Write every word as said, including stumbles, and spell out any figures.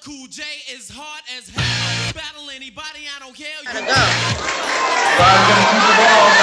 Cool J is hard as hell. Battle anybody, I don't care. Gotta go.